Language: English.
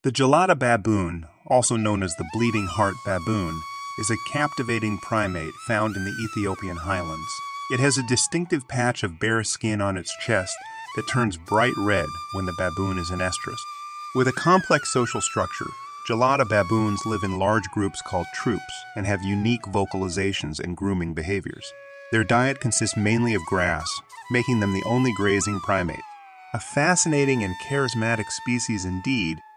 The Gelada baboon, also known as the bleeding heart baboon, is a captivating primate found in the Ethiopian highlands. It has a distinctive patch of bare skin on its chest that turns bright red when the baboon is in estrus. With a complex social structure, Gelada baboons live in large groups called troops and have unique vocalizations and grooming behaviors. Their diet consists mainly of grass, making them the only grazing primate. A fascinating and charismatic species indeed,